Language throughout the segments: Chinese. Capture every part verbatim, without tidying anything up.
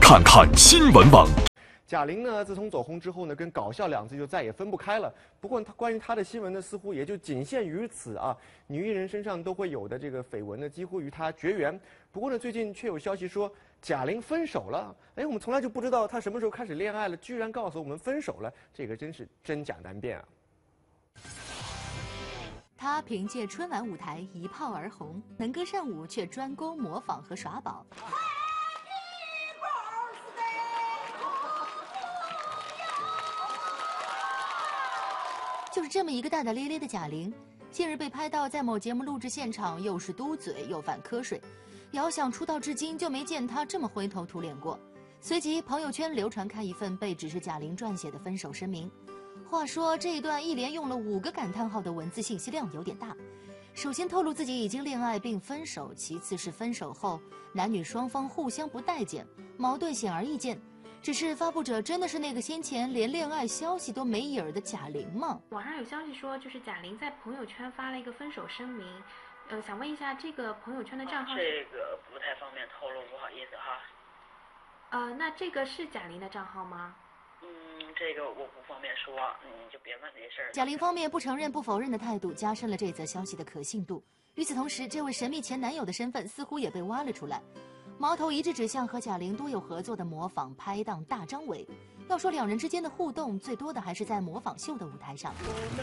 看看新闻网。 贾玲呢，自从走红之后呢，跟搞笑两字就再也分不开了。不过，她关于她的新闻呢，似乎也就仅限于此啊。女艺人身上都会有的这个绯闻呢，几乎与她绝缘。不过呢，最近却有消息说贾玲分手了。哎，我们从来就不知道她什么时候开始恋爱了，居然告诉我们分手了，这个真是真假难辨啊。 她凭借春晚舞台一炮而红，能歌善舞，却专攻模仿和耍宝。就是这么一个大大咧咧的贾玲，近日被拍到在某节目录制现场，又是嘟嘴又犯瞌睡。遥想出道至今就没见她这么灰头土脸过。随即，朋友圈流传开一份被指是贾玲撰写的分手声明。话说这一段一连用了五个感叹号的文字信息量有点大。首先透露自己已经恋爱并分手，其次是分手后男女双方互相不待见，矛盾显而易见。只是发布者真的是那个先前连恋爱消息都没影儿的贾玲吗？ 网上有消息说，就是贾玲在朋友圈发了一个分手声明，呃，想问一下这个朋友圈的账号？ 这个不太方便透露，不好意思哈。 呃，那这个是贾玲的账号吗？ 嗯，这个我不方便说，你就别问这些事儿。 贾玲方面不承认不否认的态度，加深了这则消息的可信度。与此同时，这位神秘前男友的身份似乎也被挖了出来。矛头一致指向和贾玲多有合作的模仿拍档大张伟。要说两人之间的互动，最多的还是在模仿秀的舞台上。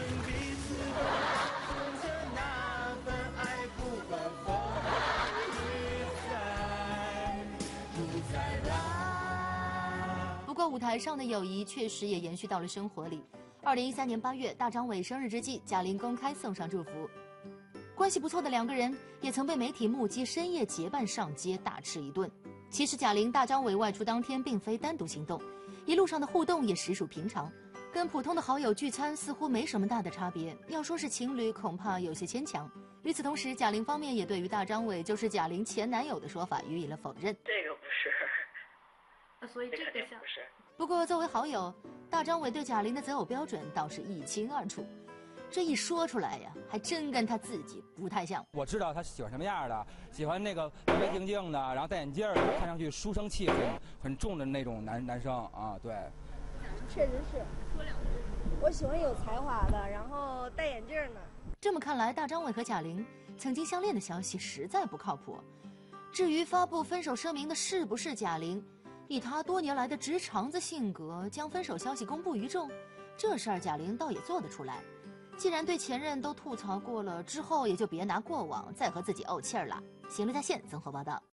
不过舞台上的友谊确实也延续到了生活里。二零一三年八月，大张伟生日之际，贾玲公开送上祝福。关系不错的两个人也曾被媒体目击深夜结伴上街大吃一顿。其实贾玲、大张伟外出当天并非单独行动，一路上的互动也实属平常，跟普通的好友聚餐似乎没什么大的差别。要说是情侣，恐怕有些牵强。与此同时，贾玲方面也对于大张伟就是贾玲前男友的说法予以了否认。 这个不是， 呃，所以这个像不是。 不过作为好友，大张伟对贾玲的择偶标准倒是一清二楚。这一说出来呀，还真跟他自己不太像。 我知道他喜欢什么样的，喜欢那个白白净净的，然后戴眼镜儿，看上去书生气很很重的那种男男生啊。对， 确实是。我喜欢有才华的，然后戴眼镜的。 这么看来，大张伟和贾玲曾经相恋的消息实在不靠谱。至于发布分手声明的是不是贾玲，以他多年来的直肠子性格，将分手消息公布于众，这事儿贾玲倒也做得出来。既然对前任都吐槽过了，之后也就别拿过往再和自己怄气儿了。新闻在线综合报道。